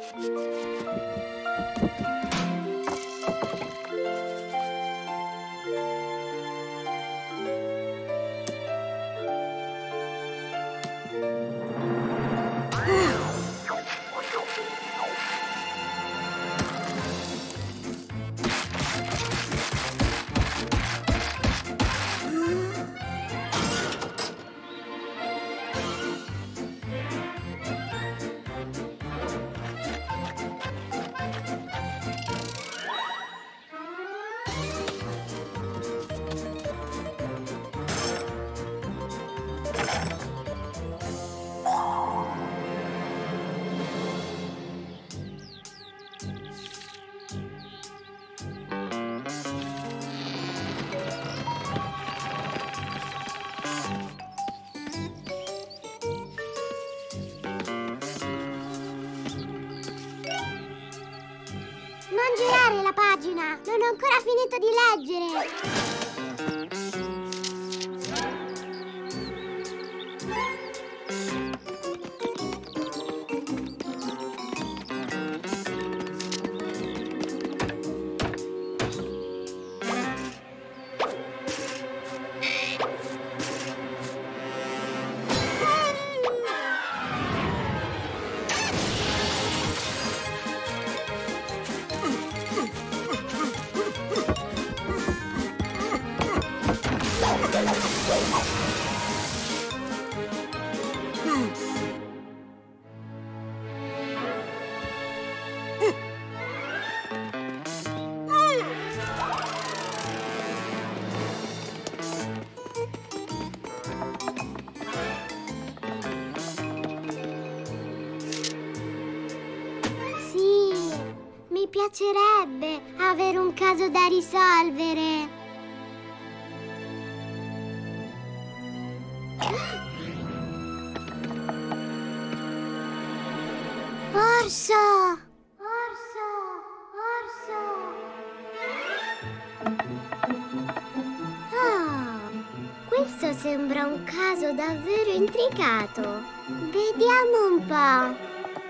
Non girare la pagina! Non ho ancora finito di leggere! Mi piacerebbe avere un caso da risolvere. Orso! Orso! Orso! Oh, questo sembra un caso davvero intricato. Vediamo un po'.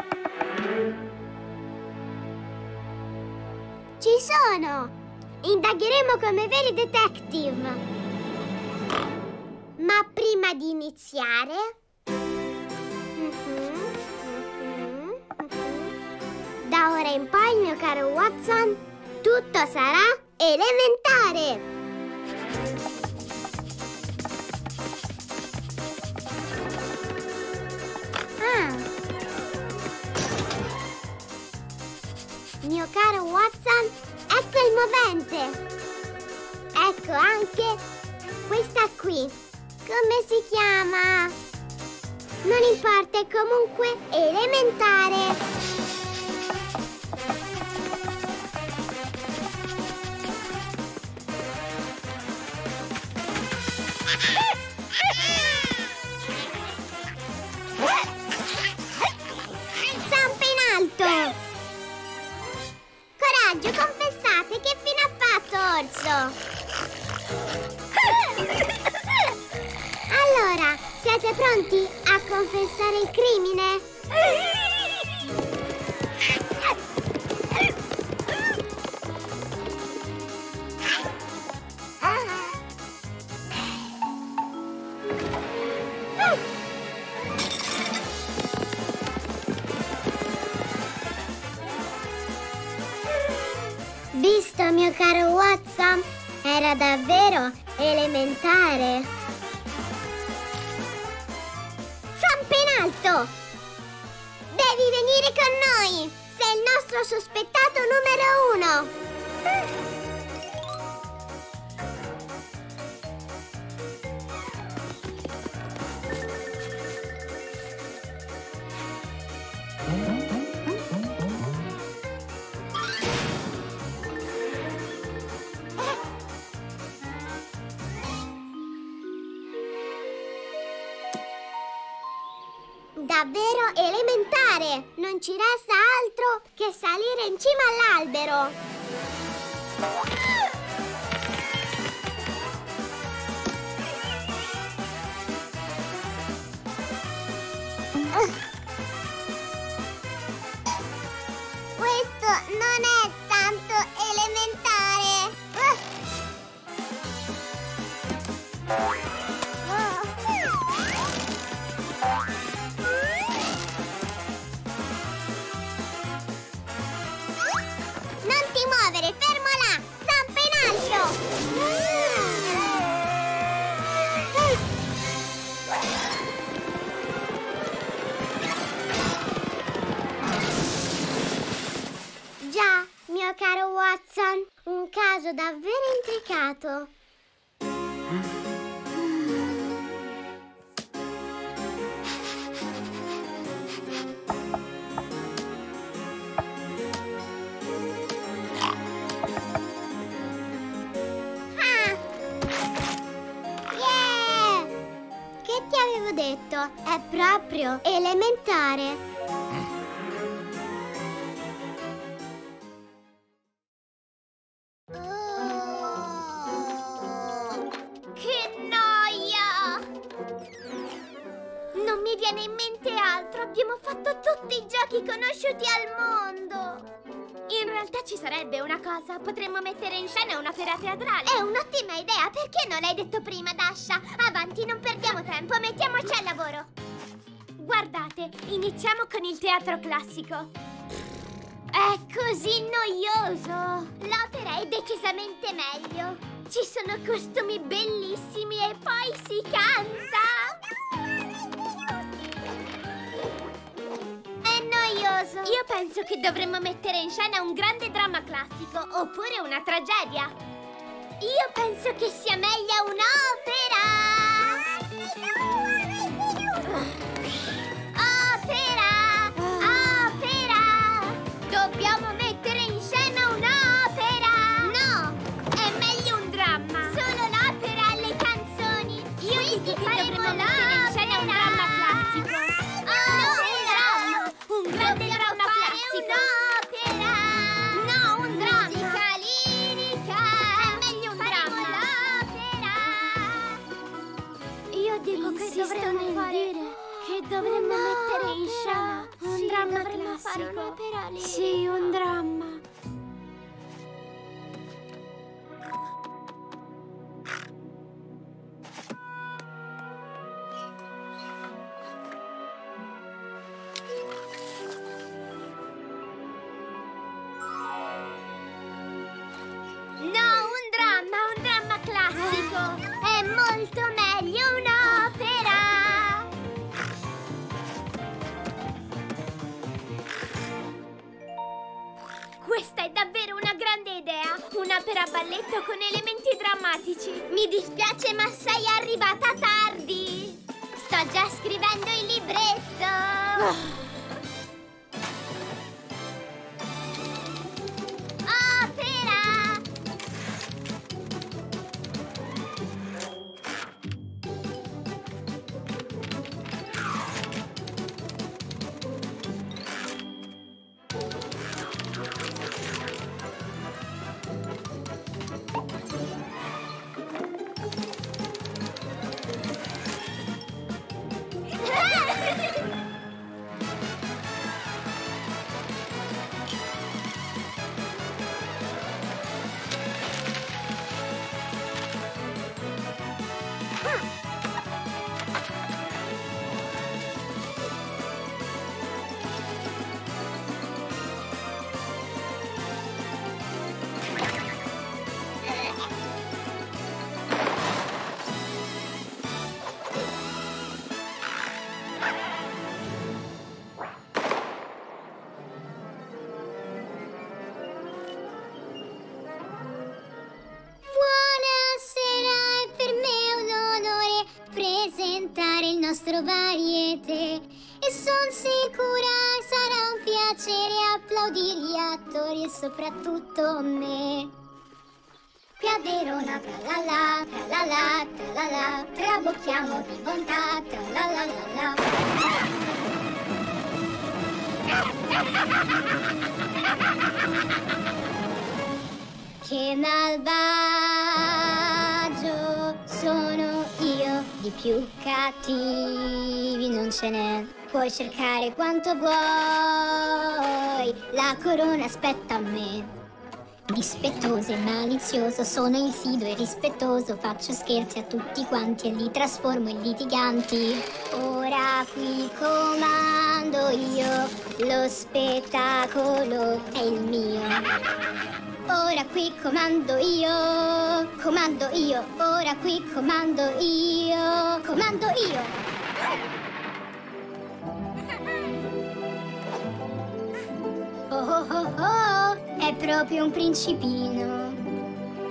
Ci sono! Indagheremo come veri detective. Ma prima di iniziare... Da ora in poi, mio caro Watson, tutto sarà elementare! Mio caro Watson, ecco il movente! Ecco anche questa qui. Come si chiama? Non importa, è comunque elementare. Zampe in alto! Coraggio, confessate, che fine ha fatto, orso? Allora, siete pronti a confessare il crimine? Visto, mio caro Watson? Era davvero elementare. Zampe in alto! Devi venire con noi! Sei il nostro sospettato numero 1! Davvero elementare! Non ci resta altro che salire in cima all'albero! personaggio davvero intricato. Che ti avevo detto? È proprio elementare. Che noia! Non mi viene in mente altro. Abbiamo fatto tutti i giochi conosciuti al mondo. In realtà ci sarebbe una cosa. Potremmo mettere in scena un'opera teatrale. È un'ottima idea. Perché non l'hai detto prima, Dasha? Avanti, non perdiamo tempo. Mettiamoci al lavoro. Guardate, iniziamo con il teatro classico. È così noioso. L'opera è decisamente meglio. Ci sono costumi bellissimi e poi si canta. È noioso. Io penso che dovremmo mettere in scena un grande dramma classico oppure una tragedia. Io penso che sia meglio un'opera. Opera! Opera! Dobbiamo mettere in scena un'opera! No! È meglio un dramma! Solo l'opera e le canzoni! Io dico che dovremmo mettere in scena un dramma classico! Un grande dramma classico! Un'opera! No, un dramma! Musica lirica! È meglio un dramma! L'opera! Io dico che dovremmo mettere in scena un dramma classico. Sì, un dramma. No, un dramma classico. È molto meglio un'opera. Questa è davvero una grande idea! Un'opera a balletto con elementi drammatici! Mi dispiace, ma sei arrivata tardi! Sto già scrivendo il libretto! Opera! presentare il nostro variete e son sicura sarà un piacere applaudire gli attori e soprattutto me. Qui a Verona tra la la, trabocchiamo di bontà, tra la la la la. Che malvagio sono io, di più cattivi non ce n'è. Puoi cercare quanto vuoi, la corona aspetta a me. Dispettoso e malizioso, sono insiduo e rispettoso, faccio scherzi a tutti quanti e li trasformo in litiganti. Ora qui comando io, lo spettacolo è il mio. Ora qui comando io, ora qui comando io, comando io. Oh oh oh oh, è proprio un principino.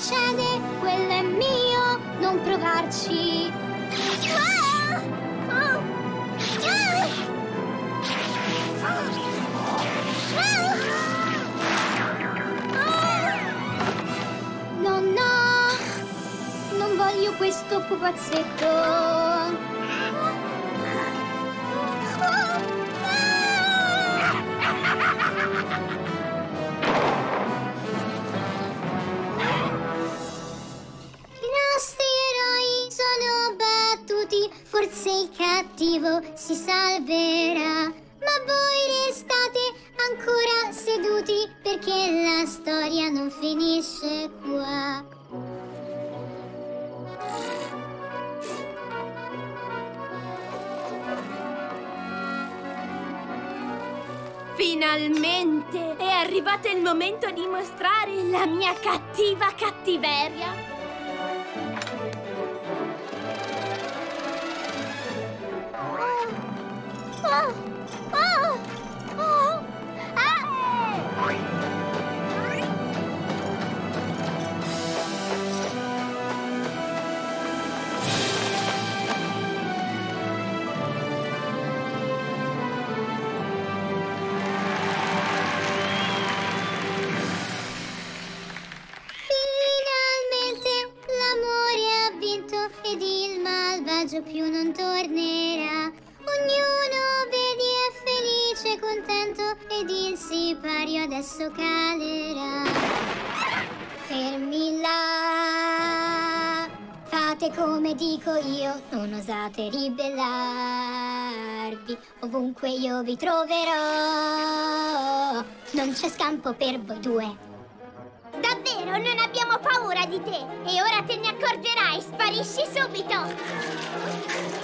succede, quello è mio, non provarci. Non voglio questo pupazzetto. I nostri eroi sono battuti, forse il cattivo si salverà, ma voi restate ancora seduti perché la storia non finisce qua. Finalmente è arrivato il momento di mostrare la mia cattiva cattiveria. Ed il malvagio più non tornerà. Ognuno vedi è felice, contento, ed il sipario adesso calerà. Fermi là, fate come dico io, non osate ribellarvi. Ovunque io vi troverò, non c'è scampo per voi due. Davvero, non abbiamo paura di te! E ora te ne accorgerai, sparisci subito!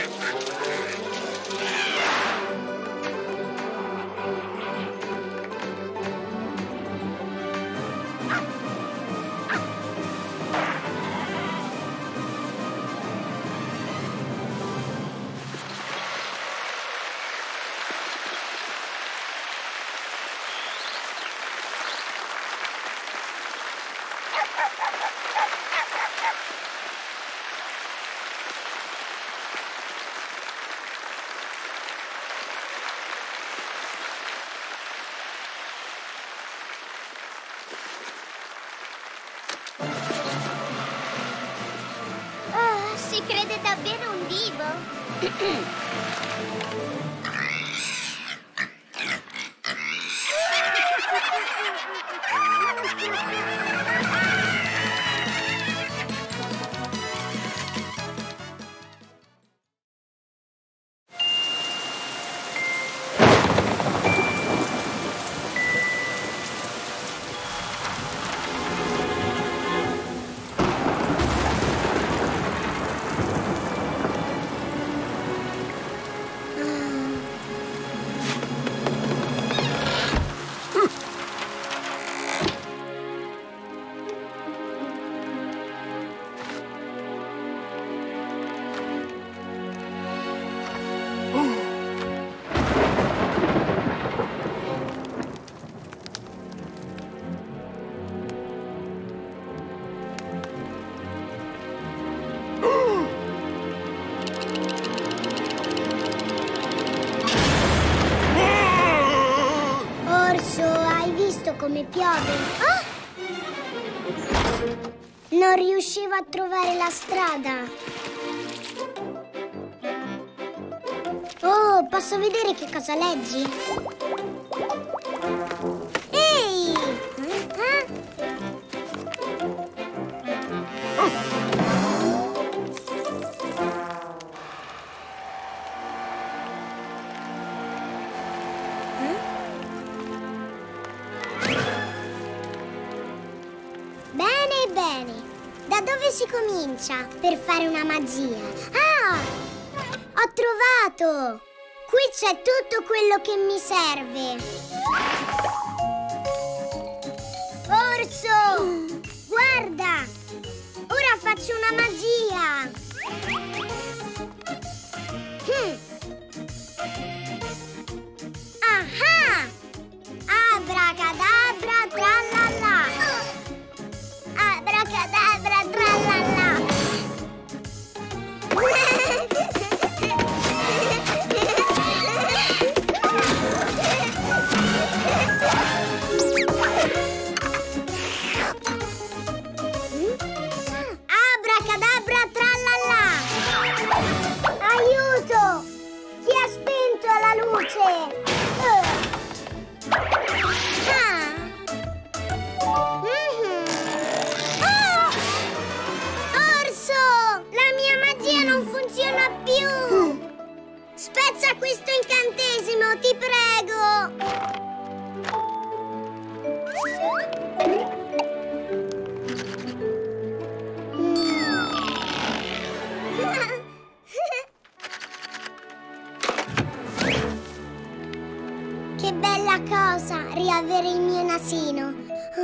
Si crede davvero un divo? Come piove. Ah! Non riuscivo a trovare la strada. Oh, posso vedere che cosa leggi? Ehi! Bene, da dove si comincia per fare una magia? Ah, ho trovato! Qui c'è tutto quello che mi serve. Orso, guarda! Ora faccio una magia. Ah! Abracadabra, tralala! Abracadabra! veloce! Orso! La mia magia non funziona più! Spezza questo incantesimo, ti prego! Che bella cosa riavere il mio nasino.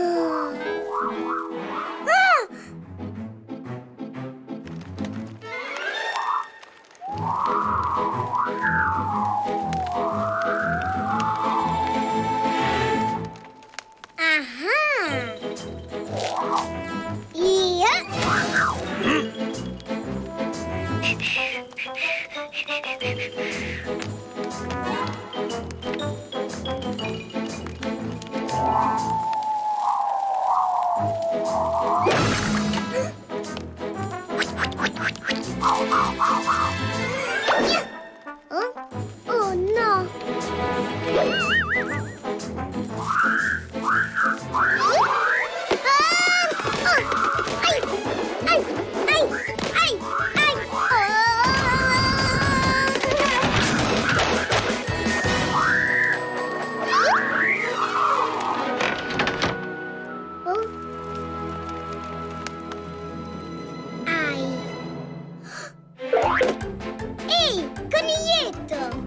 Oh no! Ehi, coniglietto!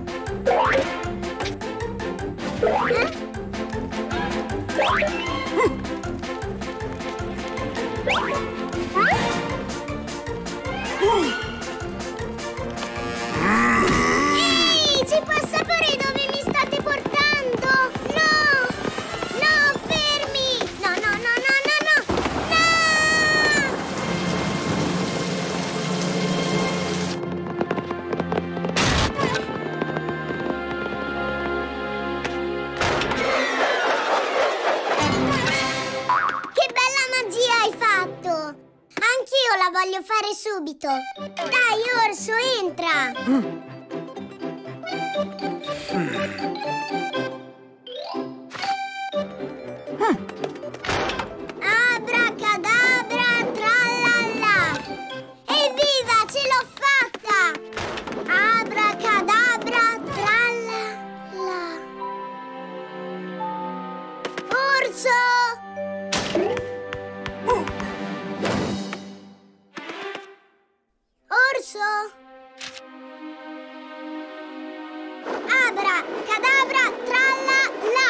Ehi, ci può sapere dove mi state portando? No! No, fermi! No, no, no, no, no, no! No! Che bella magia hai fatto! Anch'io la voglio fare subito! Dai, orso, entra! Abracadabra, tralala! Evviva, ce l'ho fatta! Abracadabra, tralala! Orso! Orso! Abracadabra, tralala!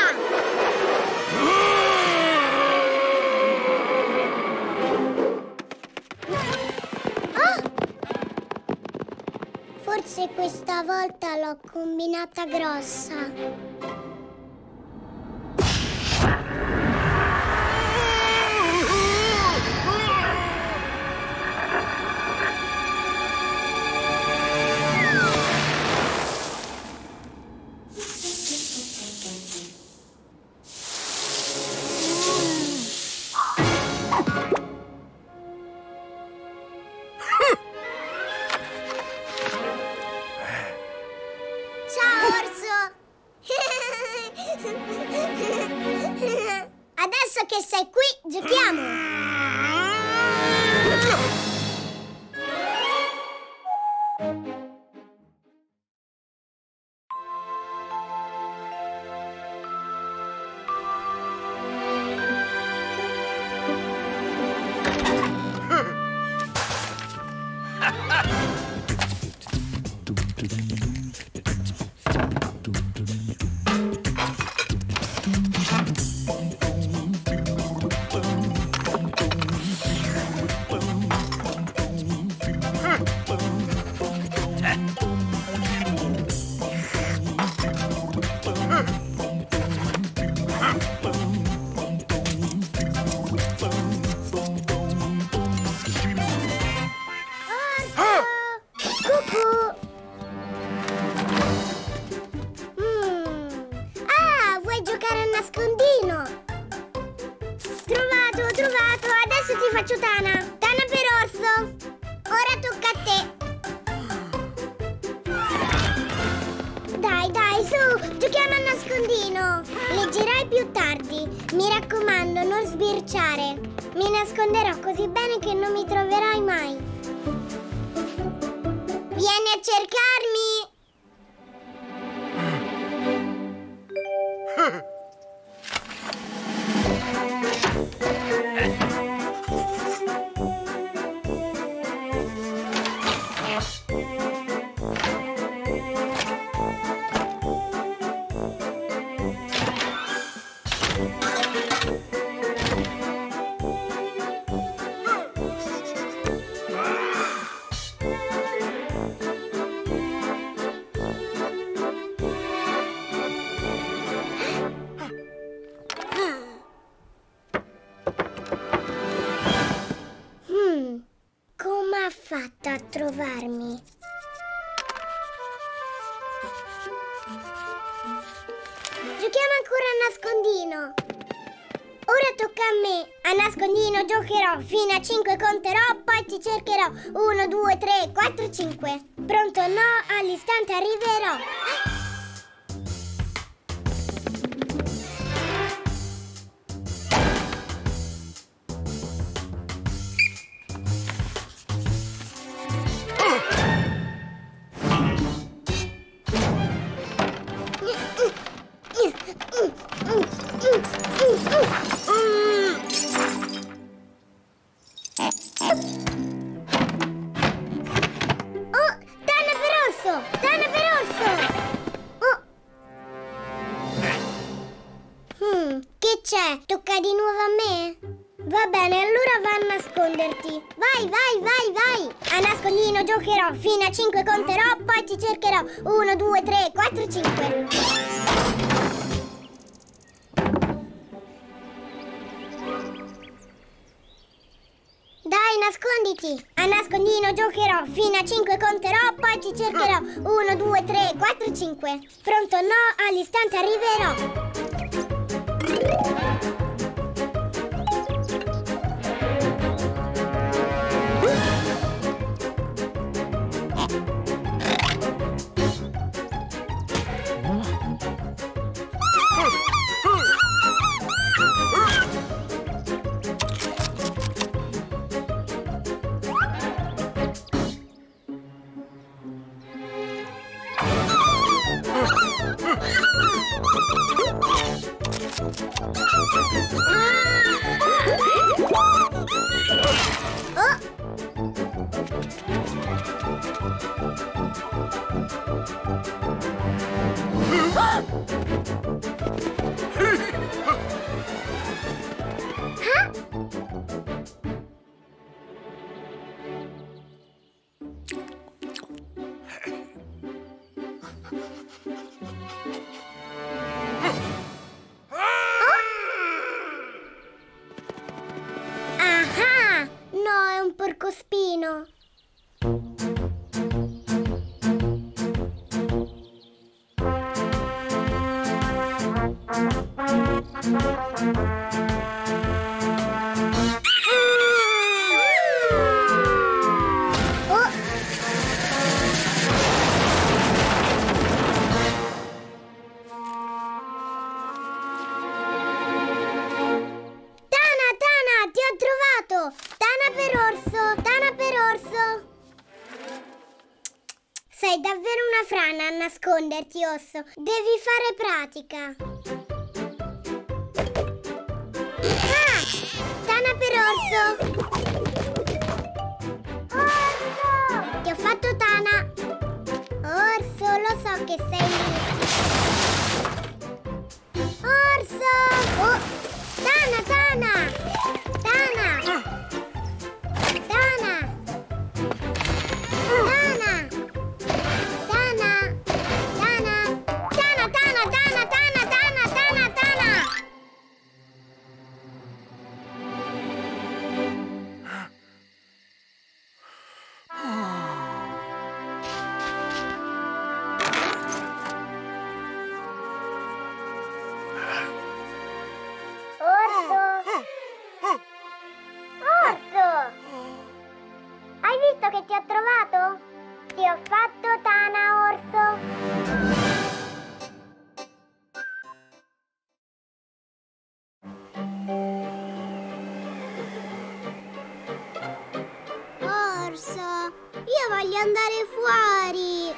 Forse questa volta l'ho combinata grossa. Ciao, orso! Adesso che sei qui, giochiamo! Faccio Tana! Tana per orso! Ora tocca a te! Dai, dai, Leggerai più tardi. Mi raccomando, non sbirciare. Mi nasconderò così bene che non mi troverai mai. Vieni a cercarmi! Come ha fatto a trovarmi? Giochiamo ancora a nascondino. Ora tocca a me. A nascondino giocherò fino a 5, conterò, poi ti cercherò. 1, 2, 3, 4, 5. Pronto? No, all'istante arriverò. Che c'è? Tocca di nuovo a me? Va bene, allora va a nasconderti. Vai, vai, vai, vai! A nascondino giocherò, fino a 5 conterò, poi ti cercherò. 1, 2, 3, 4, 5. Dai, nasconditi! A nascondino giocherò, fino a 5 conterò, poi ti cercherò. 1, 2, 3, 4, 5. Pronto? No, all'istante arriverò. No, è un porcospino. Sei davvero una frana a nasconderti, Orso. Devi fare pratica. Ah! Tana per Orso! Orso! Ti ho fatto Tana! Orso, lo so che sei lì. Orso! Oh! Tana, Tana! Tana! Tana! Tana! fuori!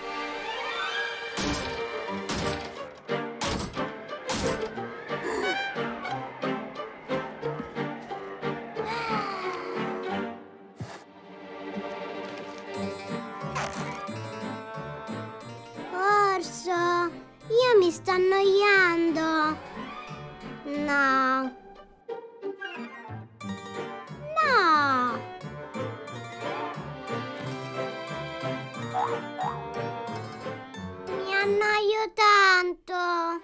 Orso, io mi sto annoiando. No. No. Mi annoio tanto.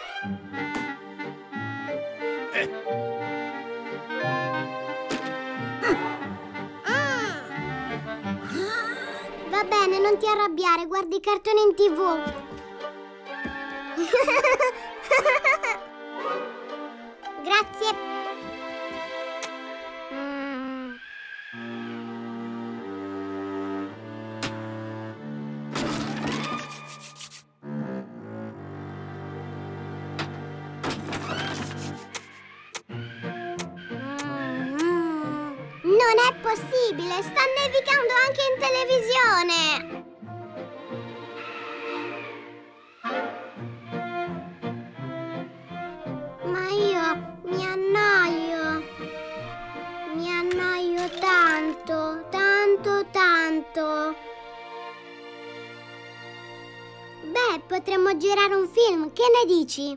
Va bene, non ti arrabbiare, guardi i cartoni in TV. Grazie. Non è possibile, sta nevicando anche in televisione. Ma io mi annoio tanto, tanto, tanto. Beh, potremmo girare un film, che ne dici?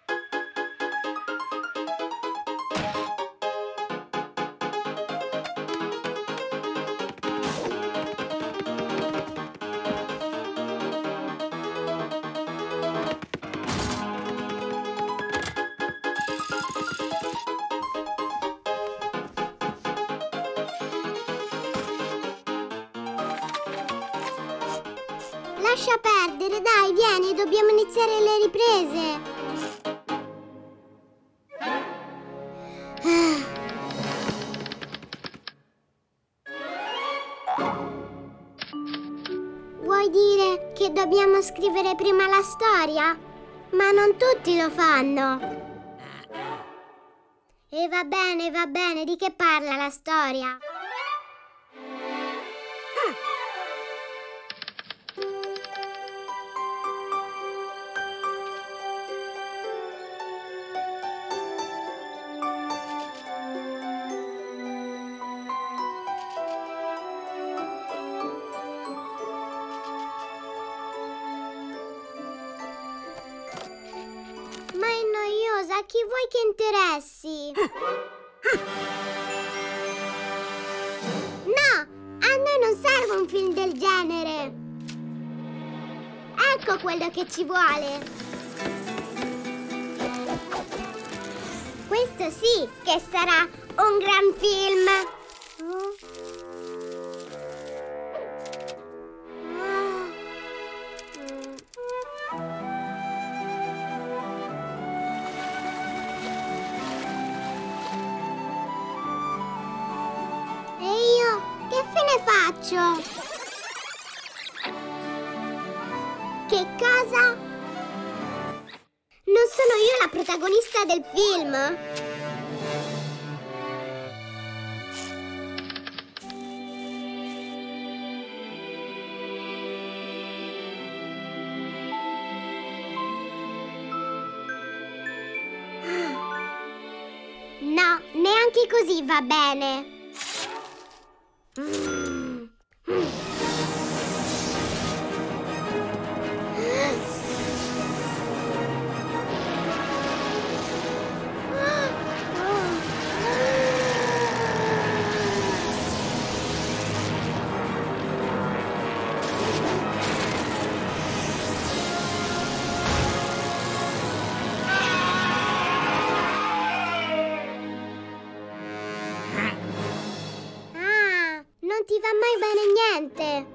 Lascia perdere, dai, vieni, dobbiamo iniziare le riprese. Vuoi dire che dobbiamo scrivere prima la storia? Ma non tutti lo fanno. E va bene, di che parla la storia? Ma è noiosa, a chi vuoi che interessi? No, a noi non serve un film del genere. Ecco quello che ci vuole. Questo sì che sarà un gran film. Che fine faccio? Che cosa? Non sono io la protagonista del film? No, neanche così va bene. Non ti va mai bene niente.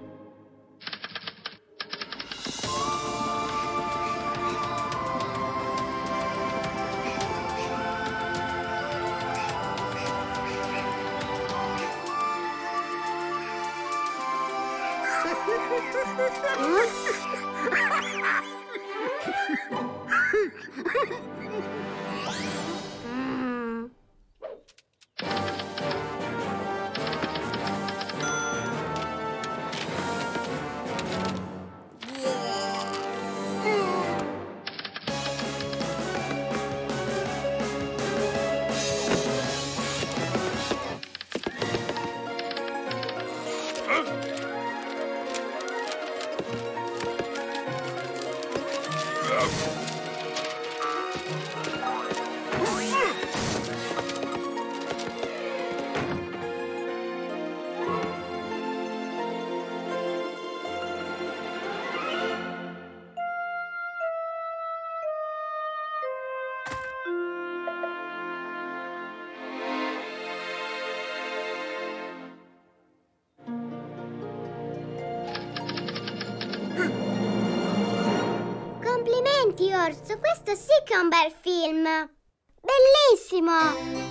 Complimenti, Orso, questo sì che è un bel film! Bellissimo!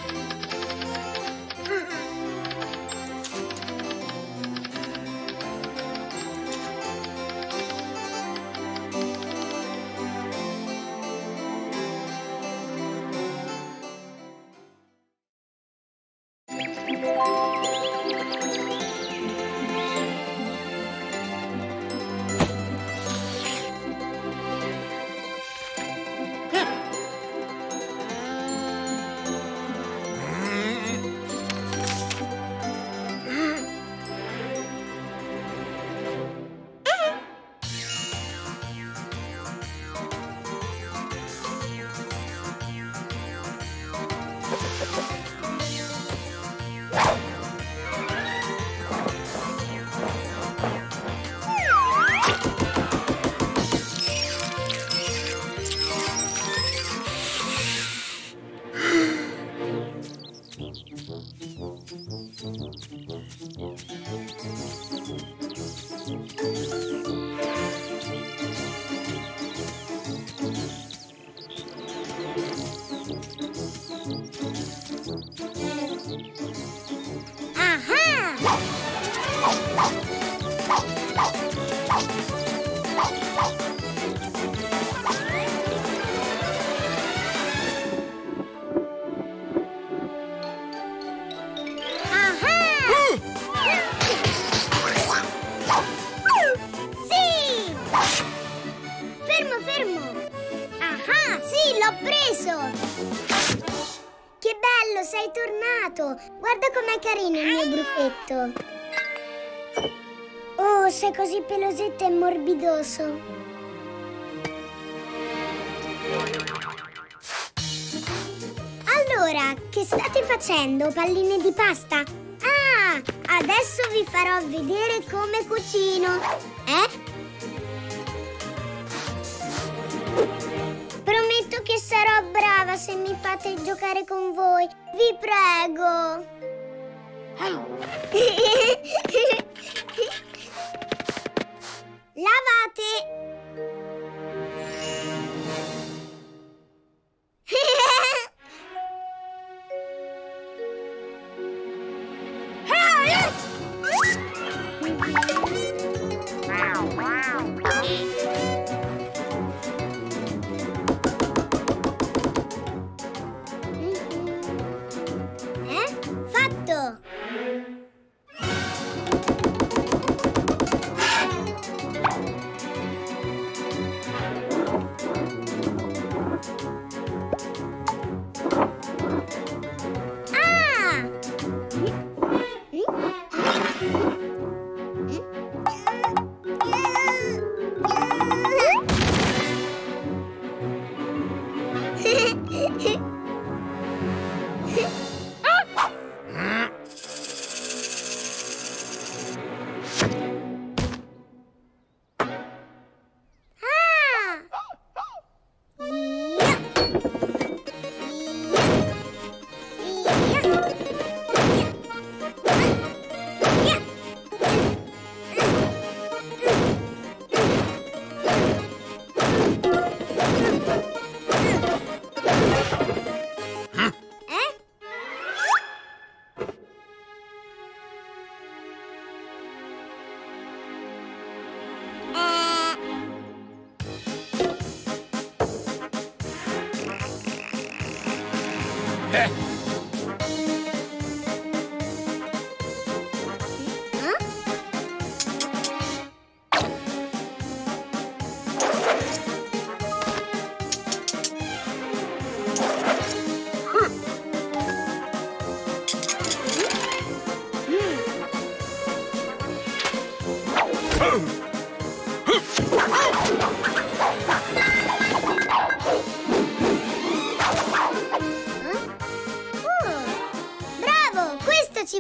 Sei tornato! Guarda com'è carino il mio gruppetto! Oh, sei così pelosetto e morbidoso! Allora, che state facendo, palline di pasta? Ah, adesso vi farò vedere come cucino! Prometto che sarò brava se mi fate giocare con voi. Vi prego. Lavate. Fatto!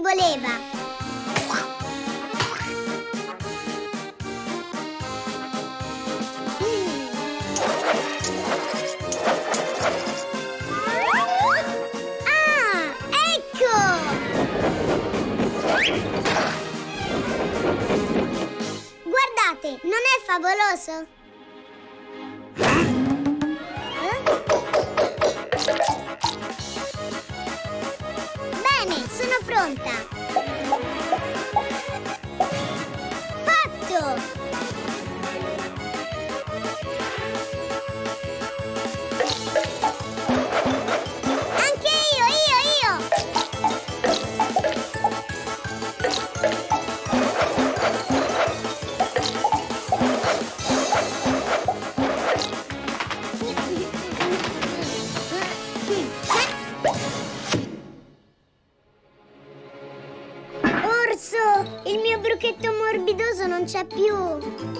voleva. Ah, ecco! Guardate, non è favoloso? Bene, sono pronta! Fatto! Anche io! Orso, il mio bruchetto morbidoso non c'è più.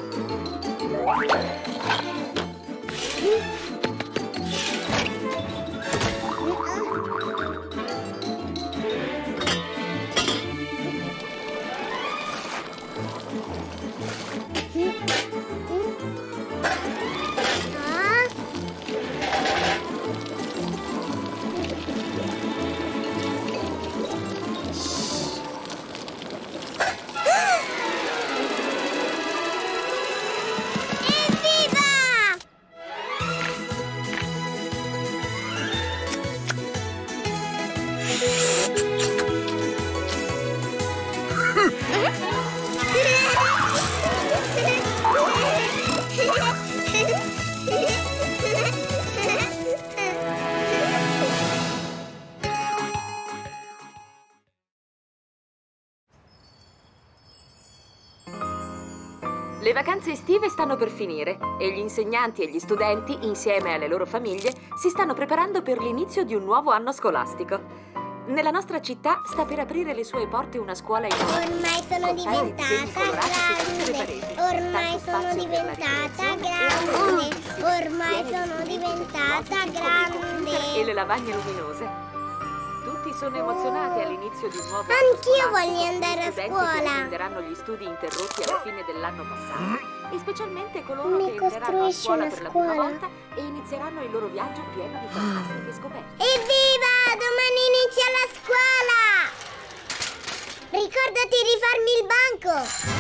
Le vacanze estive stanno per finire e gli insegnanti e gli studenti, insieme alle loro famiglie, si stanno preparando per l'inizio di un nuovo anno scolastico. Nella nostra città sta per aprire le sue porte una scuola enorme. Ormai sono diventata grande. Ormai sono diventata grande. Ormai sono diventata grande. E le lavagne luminose. Tutti sono emozionati all'inizio di un nuovo anno Anch'io scolastico. voglio andare a Gli studenti scuola. che riprenderanno gli studi interrotti alla fine dell'anno passato e specialmente coloro Mi che entreranno a costruisci scuola una per la prima scuola? volta e inizieranno il loro viaggio pieno di fantastiche scoperte. Evviva! Domani inizia la scuola! Ricordati di farmi il banco!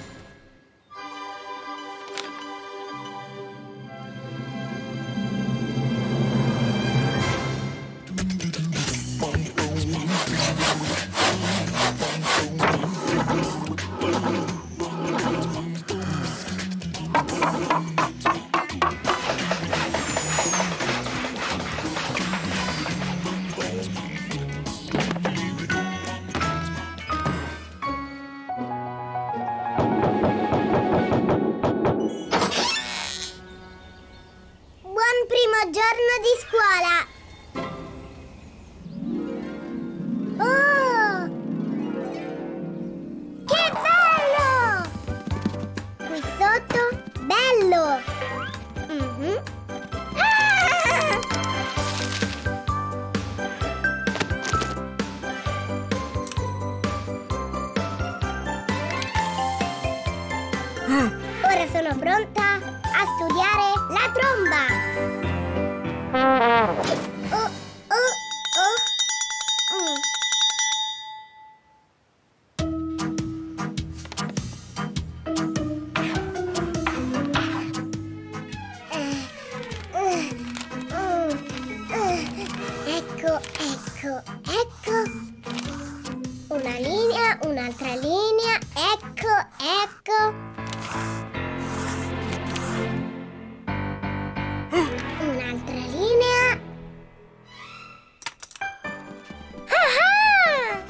Buon primo giorno di scuola! Oh! Che bello! Qui sotto, bello! Ora sono pronta a studiare la tromba! Oh, oh, oh. Ecco, ecco, ecco. Una linea, un'altra linea. Ecco, ecco. Un'altra linea. Ah!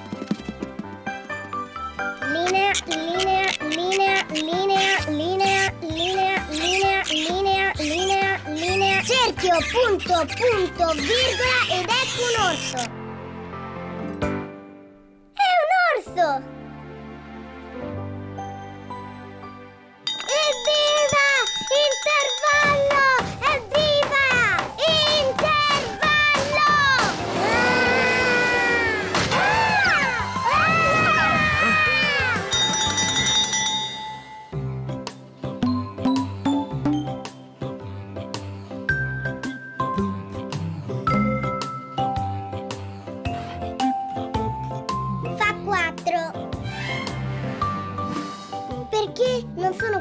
Linea, linea, linea, linea, linea, linea, linea, linea, linea, linea. Cerchio, punto, punto, virgola ed ecco un orso. È un orso! Evviva! Intervallo! Evviva! Intervallo! Ah! Ah!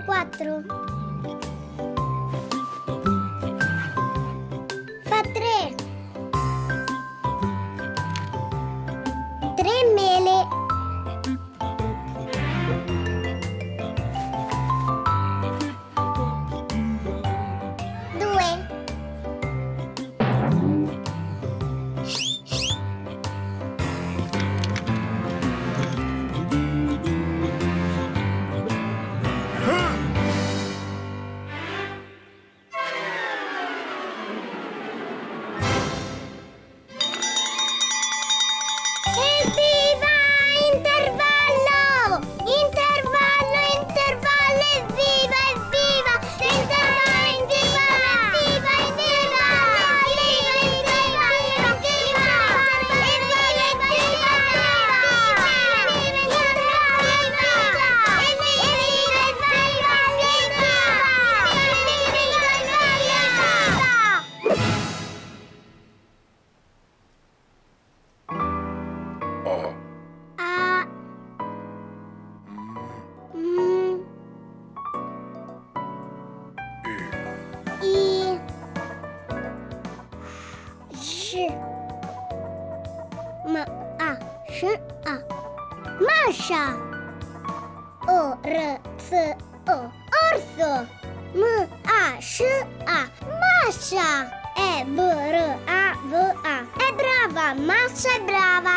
4. Fa 3. 3 mele. 2. 'a. Masha. O-r-s-o. Orso. M-a-s-h-a. Masha. E-b-r-a-v-a. È brava. Masha è brava.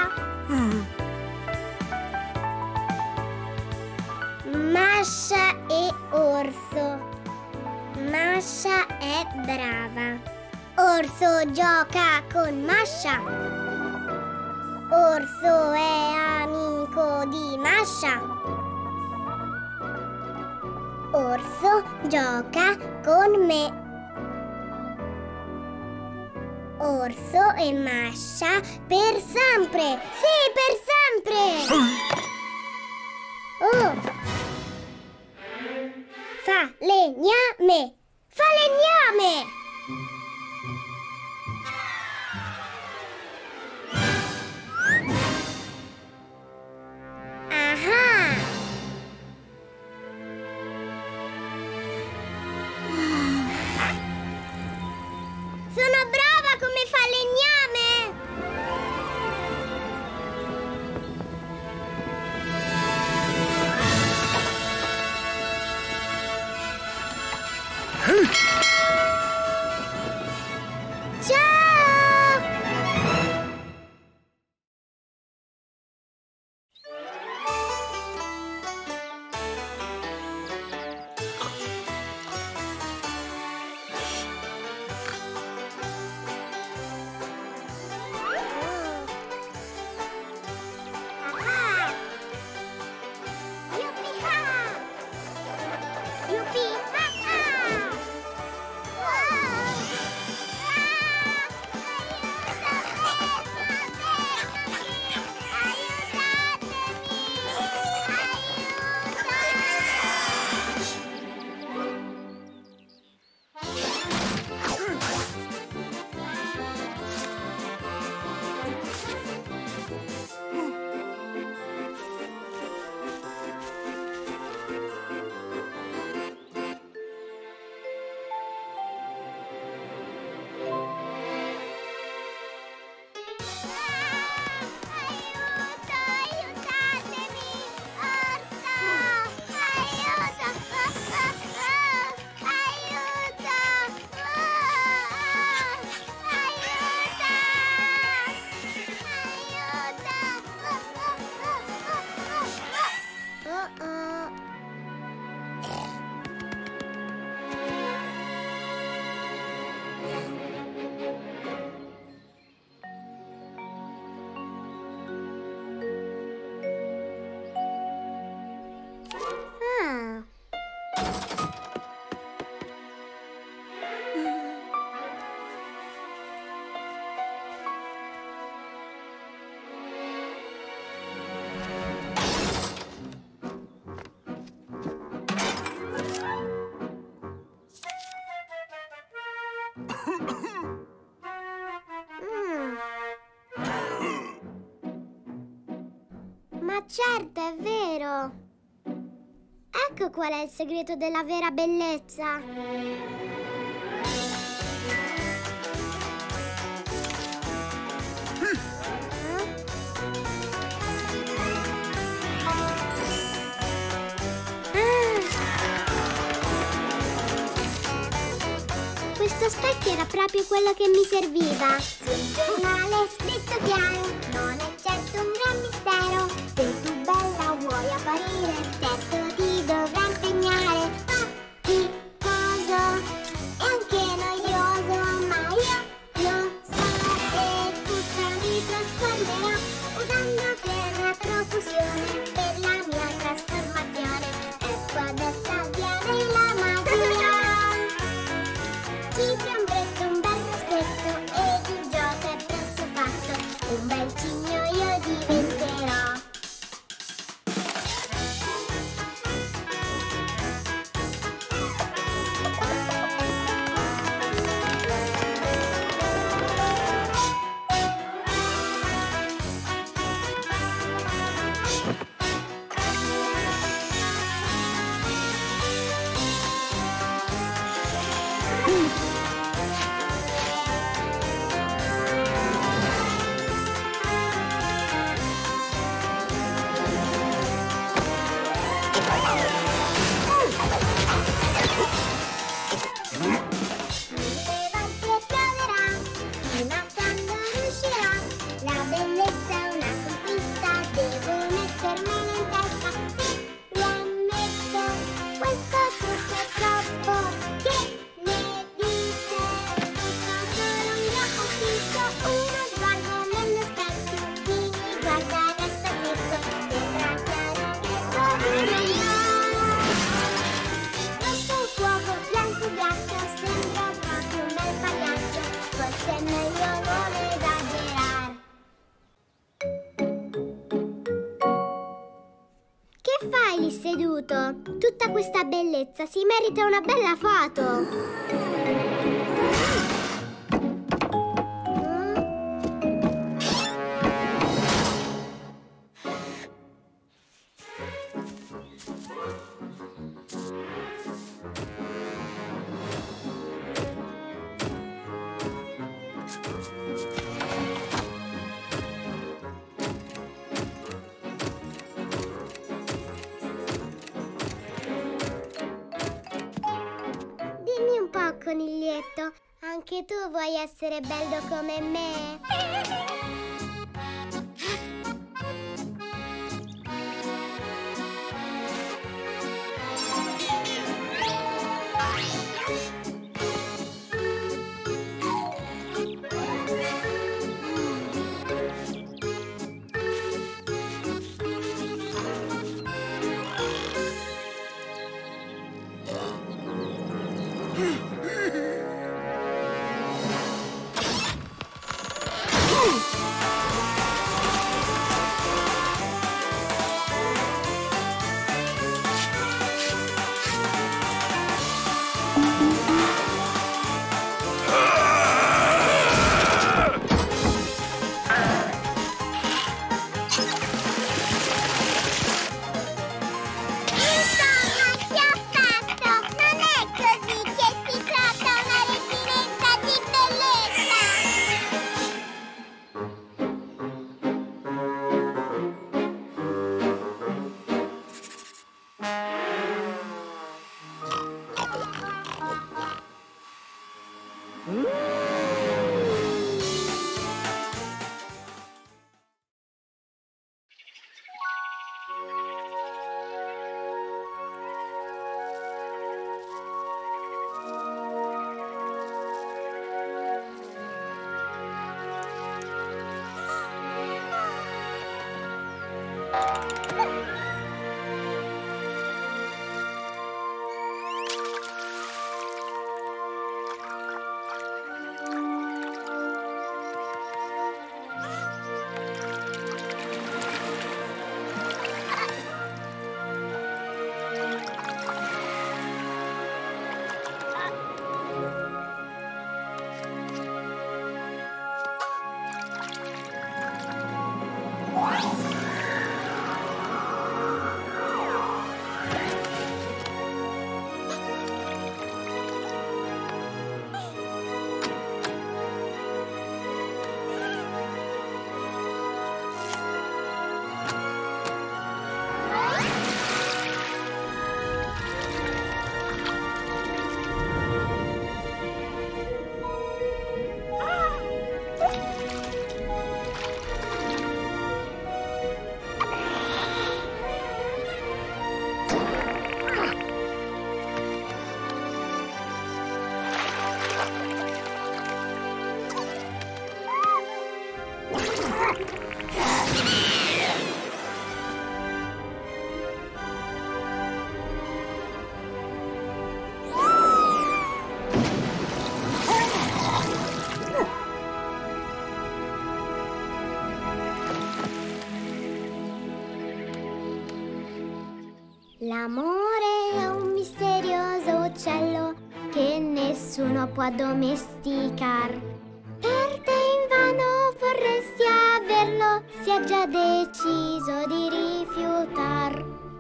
Masha e orso. Masha è brava. Orso gioca con Masha. Orso è amico di Masha. Orso gioca con me. Orso e Masha per sempre. Sì, per sempre. Oh! Falegname. Falegname. Sono brava come falegname! Ciao! Ma certo, è vero. Ecco qual è il segreto della vera bellezza. Questo specchio era proprio quello che mi serviva. Sul giornale scritto chiaro, non è certo un gran mistero. Se tu bella vuoi apparire, certo ti dovrai impegnare. Faticoso e anche noioso, ma io lo so che tutta mi trasformerò, usando per profusione per la mia trasformazione. Ecco adesso avviene la magia. Ci piomberetto un bel rossetto ed il gioco è presto fatto. Un bel cigno io diventerò. Che fai lì seduto? Tutta questa bellezza si merita una bella foto. Dimmi un po', coniglietto, anche tu vuoi essere bello come me? L'amore è un misterioso uccello che nessuno può addomesticar. Per te invano vorresti averlo, si è già deciso di rifiutar.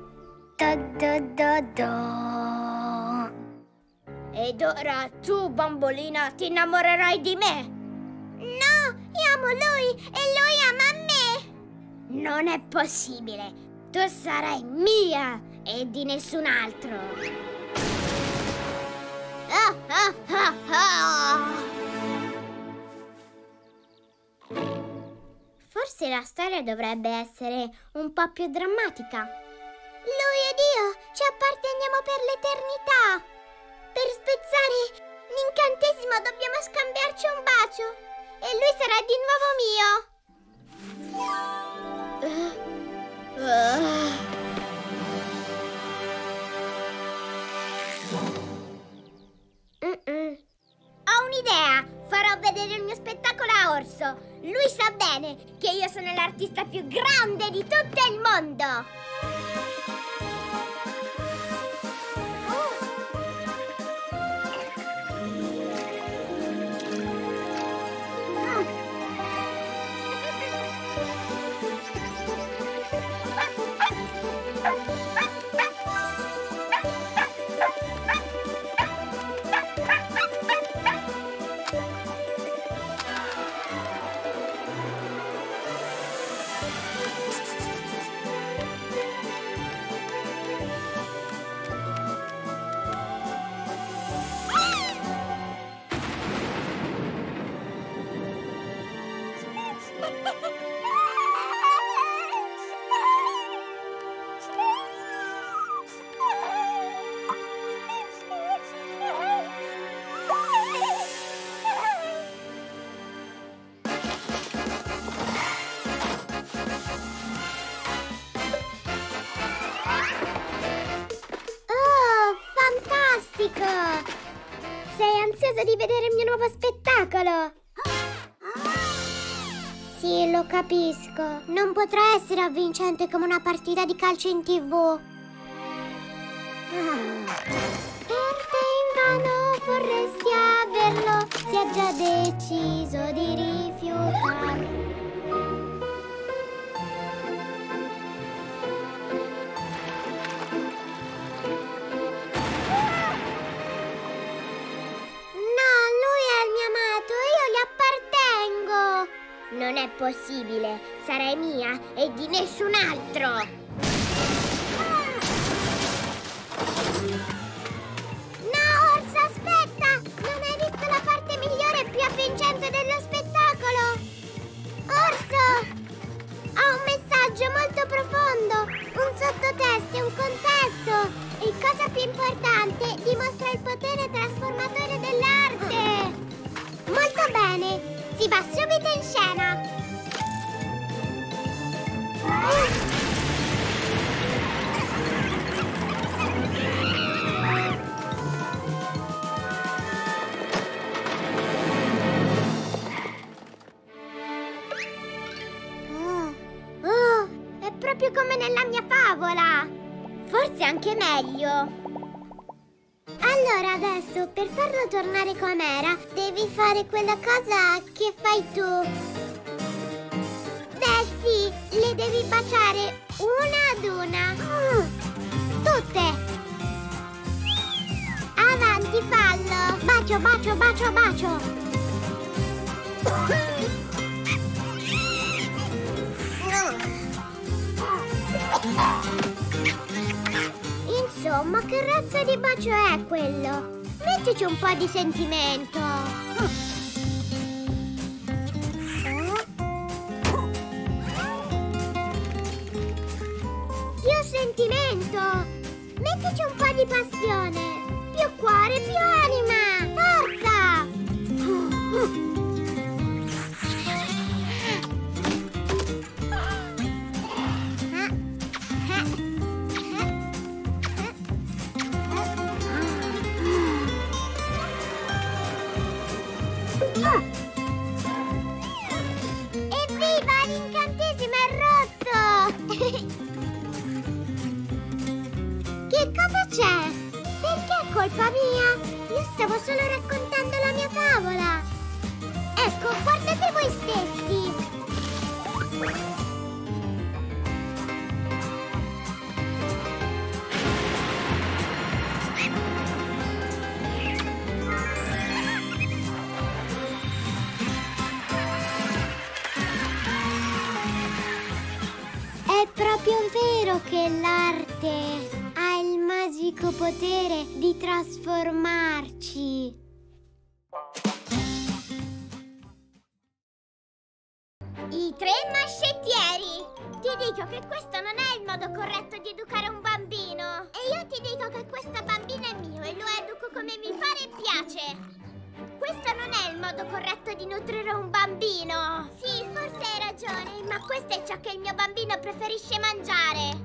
Do. Ed ora tu, bambolina, ti innamorerai di me? No, io amo lui e lui ama me. Non è possibile. Tu sarai mia e di nessun altro. Forse la storia dovrebbe essere un po' più drammatica. Lui ed io ci apparteniamo per l'eternità. Per spezzare l'incantesimo dobbiamo scambiarci un bacio e lui sarà di nuovo mio. Ho un'idea! Farò vedere il mio spettacolo a Orso. Lui sa bene che io sono l'artista più grande di tutto il mondo. Sei ansiosa di vedere il mio nuovo spettacolo? Sì, lo capisco. Non potrà essere avvincente come una partita di calcio in TV. Per te invano vorresti averlo, si è già deciso di rifiutare. Non è possibile, sarai mia e di nessun altro. No, Orso, aspetta! Non hai visto la parte migliore e più avvincente dello spettacolo? Orso! Ho un messaggio molto profondo, un sottotesto e un contesto. E cosa più importante, dimostra il potere trasformatore dell'arte. Molto bene! Si va subito in scena! È proprio come nella mia favola! Forse anche meglio. Allora adesso, per farlo tornare com'era, devi fare quella cosa che fai tu. Beh sì, le devi baciare una ad una. Tutte. Avanti, fallo. Bacio, bacio, bacio, bacio. Insomma, che razza di bacio è quello? Mettici un po' di sentimento. Più sentimento. Mettici un po' di passione. Più cuore, più anima. Forza! colpa mia. Io stavo solo raccontando la mia favola. Ecco, guardate voi stessi. È proprio vero che l'arte ha il magico potere di trasformarci. I tre mascettieri! Ti dico che questo non è il modo corretto di educare un bambino. E io ti dico che questa bambina è mio e lo educo come mi pare e piace. Questo non è il modo corretto di nutrire un bambino. Sì, forse hai ragione, ma questo è ciò che il mio bambino preferisce mangiare.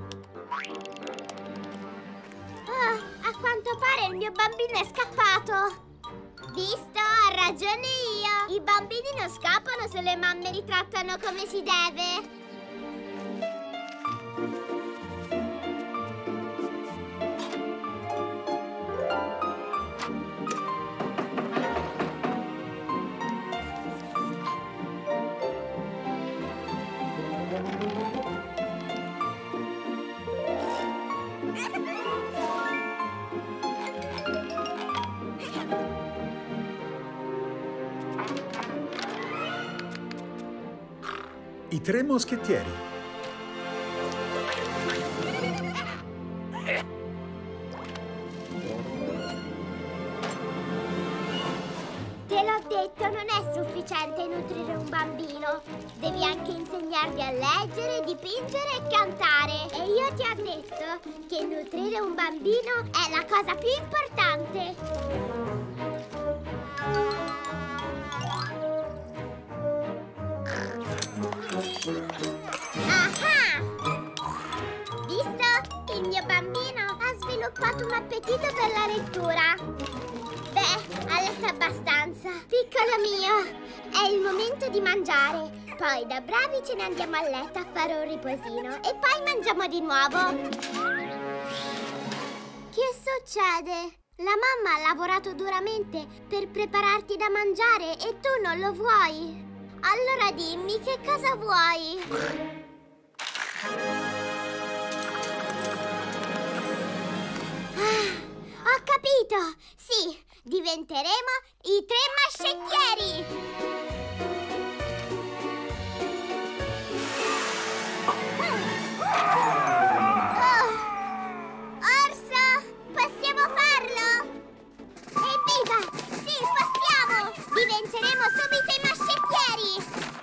Oh, a quanto pare il mio bambino è scappato. Visto, ho ragione io. I bambini non scappano se le mamme li trattano come si deve. I tre moschettieri. Te l'ho detto, non è sufficiente nutrire un bambino. Devi anche insegnargli a leggere, dipingere e cantare. E io ti ho detto che nutrire un bambino è la cosa più importante. Ah! Visto? Il mio bambino ha sviluppato un appetito per la lettura. Beh, ha letto abbastanza. Piccolo mio, è il momento di mangiare. Poi da bravi ce ne andiamo a letto a fare un riposino e poi mangiamo di nuovo. Che succede? La mamma ha lavorato duramente per prepararti da mangiare e tu non lo vuoi. Allora dimmi, che cosa vuoi? Ho capito! Sì, diventeremo i tre mascettieri! Oh! Orso, possiamo farlo? Evviva! Sì, possiamo! Diventeremo subito i mascettieri!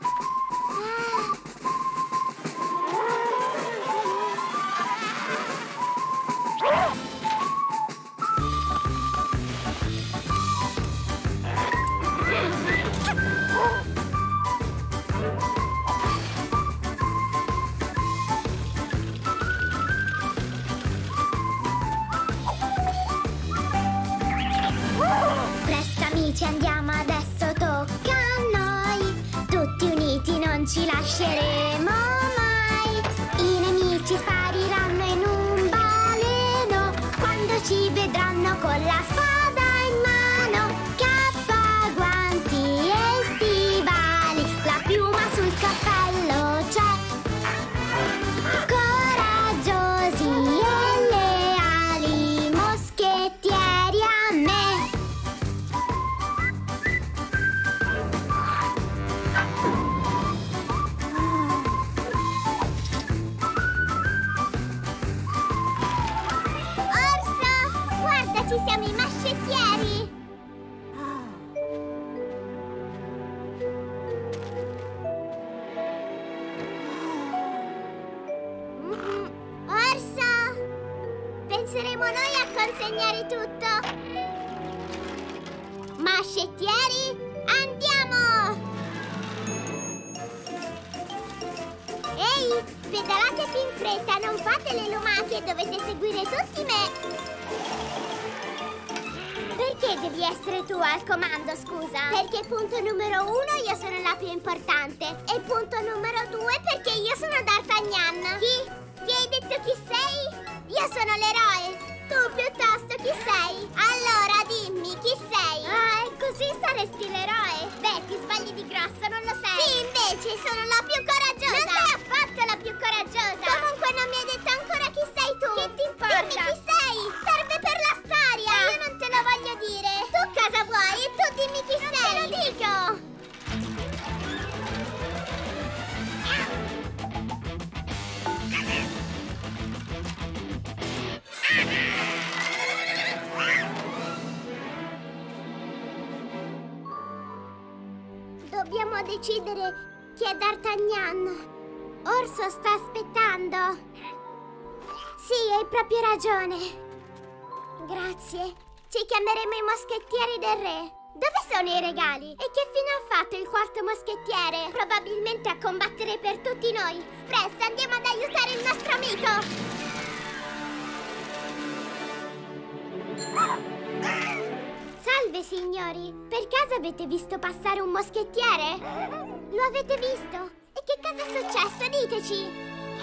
Presto amici, andiamo adesso, tocca a noi. Tutti uniti non ci lasceremo mai. I nemici spariranno in un baleno quando ci vedranno con la spada in mano. Cappa, guanti e stivali, la piuma sul cappello c'è. Coraggiosi e leali, moschettieri a me. Orso, guarda, ci siamo i mascettieri! Orso! Penseremo noi a consegnare tutto! Mascettieri, andiamo! Ehi, pedalate più in fretta, non fate le lumache, dovete seguire tutti me! Perché devi essere tu al comando, scusa? Perché punto numero 1 io sono la più importante e punto numero 2 perché io sono D'Artagnan. Chi? Ti hai detto chi sei? Io sono l'eroe! Tu piuttosto chi sei? Allora dimmi, chi sei? Ah, e così saresti l'eroe. Beh, ti sbagli di grosso, non lo sei. Sì, invece sono la più coraggiosa. Non sei affatto la più coraggiosa. Comunque non mi hai detto ancora chi sei tu. Che ti importa? Dimmi chi sei. Serve per la storia. Ma io non te lo voglio dire. Tu cosa vuoi? E tu dimmi chi sei. Non te lo dico. Dobbiamo decidere chi è D'Artagnan. Orso sta aspettando. Sì, hai proprio ragione. Grazie. Ci chiameremo i moschettieri del re. Dove sono i regali? E che fine ha fatto il quarto moschettiere? Probabilmente a combattere per tutti noi. Presto, andiamo ad aiutare il nostro amico. Salve signori, per caso avete visto passare un moschettiere? Lo avete visto? E che cosa è successo? Diteci!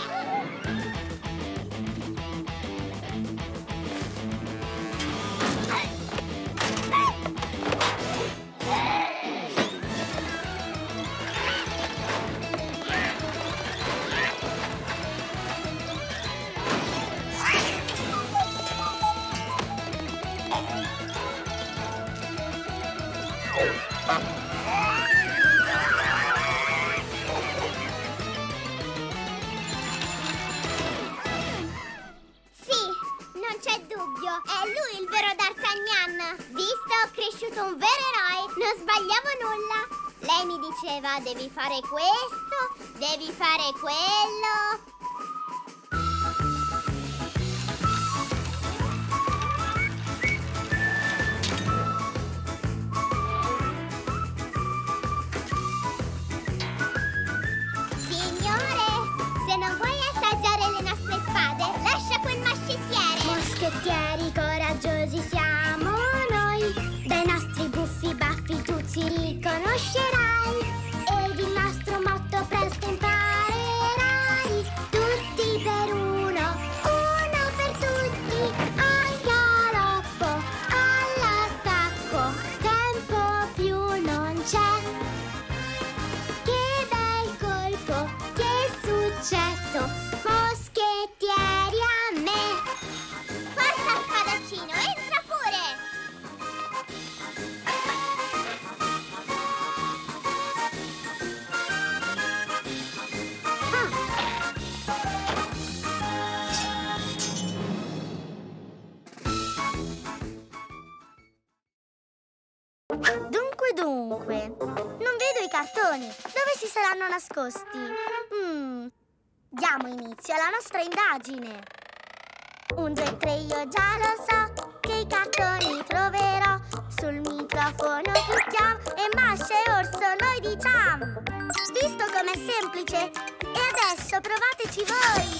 È lui il vero D'Artagnan! Visto, ho cresciuto un vero eroe! Non sbagliavo nulla! Lei mi diceva, devi fare questo, devi fare quello... Signore, se non vuoi assaggiare le nostre spade, lascia quel mascettiere! Moschettieri coraggiosi siamo noi, dai nostri buffi baffi tu ci riconoscerai, ed il nostro motto presto imparerai, tutti per uno per tutti, al galoppo, all'attacco, tempo più non c'è. Che bel colpo, che successo, moschettieri a me! Forza spadaccino, entra pure! Dunque, non vedo i cartoni. Dove si saranno nascosti? Diamo inizio alla nostra indagine. 1, 2, 3, io già lo so che i cartoni troverò. Sul microfono clicchiamo e Masha e Orso noi diciamo. Visto com'è semplice? E adesso provateci voi!